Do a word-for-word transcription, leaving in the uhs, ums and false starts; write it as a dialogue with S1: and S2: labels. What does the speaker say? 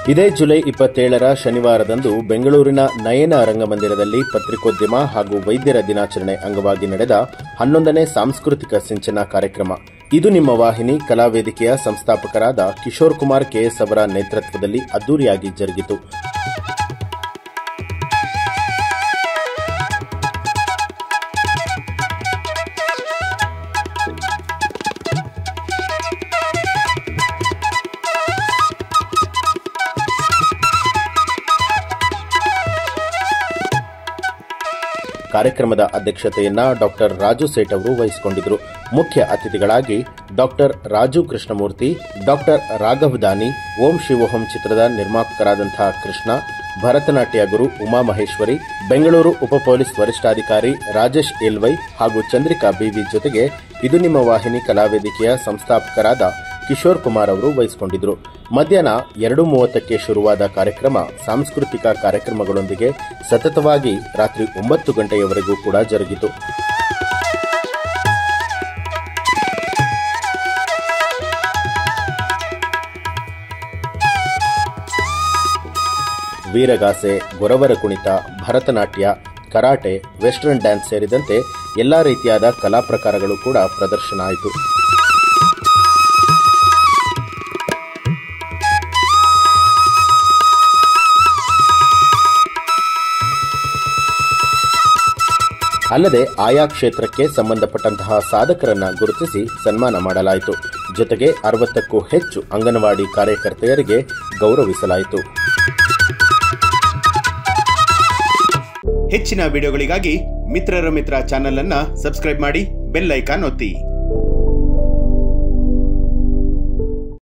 S1: ಇದೇ ಜುಲೈ ಇಪ್ಪತ್ತೇಳರ ಶನಿವಾರದಂದು ಬೆಂಗಳೂರಿನ ನಯನ ರಂಗಮಂದಿರದಲ್ಲಿ ಪತ್ರಿಕೋದ್ಯಮ ಹಾಗೂ ವೈದ್ಯರ ದಿನಾಚರಣೆ ಅಂಗವಾಗಿ ನಡೆದ ಹನ್ನೊಂದನೇ ಸಾಂಸ್ಕೃತಿಕ ಸಿಂಚನ ಕಾರ್ಯಕ್ರಮ. ಇದು ನಿಮ್ಮ ವಾಹಿನಿ ಕಲಾವೇದಿಕೆಯ ಸಂಸ್ಥಾಪಕರಾದ ಕಿಶೋರ್ ಕುಮಾರ್ ಕೆಎಸ್ ಅವರ ನೇತೃತ್ವದಲ್ಲಿ ಅದ್ದೂರಿಯಾಗಿ ಜರುಗಿತು. ಕಾರ್ಯಕ್ರಮದ ಅಧ್ಯಕ್ಷತೆಯನ್ನ ಡಾಕ್ಟರ್ ರಾಜು ಸೇಠ್ ಅವರು ವಹಿಸಿಕೊಂಡಿದ್ದರು. ಮುಖ್ಯ ಅತಿಥಿಗಳಾಗಿ ಡಾಕ್ಟರ್ ರಾಜು ಕೃಷ್ಣಮೂರ್ತಿ, ಡಾಕ್ಟರ್ ರಾಘವ್ ದಾನಿ, ಓಂ ಶಿವೋಹಂ ಚಿತ್ರದ ನಿರ್ಮಾಪಕರಾದಂತಹ ಕೃಷ್ಣ, ಭರತನಾಟ್ಯ ಗುರು ಉಮಾಮಹೇಶ್ವರಿ, ಬೆಂಗಳೂರು ಉಪ ಪೊಲೀಸ್ ವರಿಷ್ಠಾಧಿಕಾರಿ ರಾಜೇಶ್ ಎಲ್ವೈ ಹಾಗೂ ಚಂದ್ರಿಕಾ ಬಿವಿ ಜೊತೆಗೆ ಇದು ನಿಮ್ಮ ವಾಹಿನಿ ಕಲಾವೇದಿಕೆಯ ಸಂಸ್ಥಾಪಕರಾದ ಕಿಶೋರ್ ಕುಮಾರ್ ಅವರು ವಹಿಸಿಕೊಂಡಿದ್ದರು. ಮಧ್ಯಾಹ್ನ ಎರಡು ಮೂವತ್ತಕ್ಕೆ ಶುರುವಾದ ಕಾರ್ಯಕ್ರಮ ಸಾಂಸ್ಕೃತಿಕ ಕಾರ್ಯಕ್ರಮಗಳೊಂದಿಗೆ ಸತತವಾಗಿ ರಾತ್ರಿ ಒಂಬತ್ತು ಗಂಟೆಯವರೆಗೂ ಕೂಡ ಜರುಗಿತು. ವೀರಗಾಸೆ, ಗೊರವರ ಕುಣಿತ, ಭರತನಾಟ್ಯ, ಕರಾಟೆ, ವೆಸ್ಟರ್ನ್ ಡ್ಯಾನ್ಸ್ ಸೇರಿದಂತೆ ಎಲ್ಲಾ ರೀತಿಯಾದ ಕಲಾ ಪ್ರಕಾರಗಳು ಕೂಡ ಪ್ರದರ್ಶನ ಆಯಿತು. ಅಲ್ಲದೆ ಆಯಾ ಕ್ಷೇತ್ರಕ್ಕೆ ಸಂಬಂಧಪಟ್ಟಂತಹ ಸಾಧಕರನ್ನ ಗುರುತಿಸಿ ಸನ್ಮಾನ ಮಾಡಲಾಯಿತು. ಜೊತೆಗೆ ಅರವತ್ತಕ್ಕೂ ಹೆಚ್ಚು ಅಂಗನವಾಡಿ ಕಾರ್ಯಕರ್ತೆಯರಿಗೆ ಗೌರವಿಸಲಾಯಿತು.
S2: ಹೆಚ್ಚಿನ ವಿಡಿಯೋಗಳಿಗಾಗಿ ಮಿತ್ರರ ಮಿತ್ರ ಚಾನೆಲ್ ಅನ್ನು ಸಬ್ಸ್ಕ್ರೈಬ್ ಮಾಡಿ, ಬೆಲ್ ಐಕಾನ್ ಒತ್ತಿ.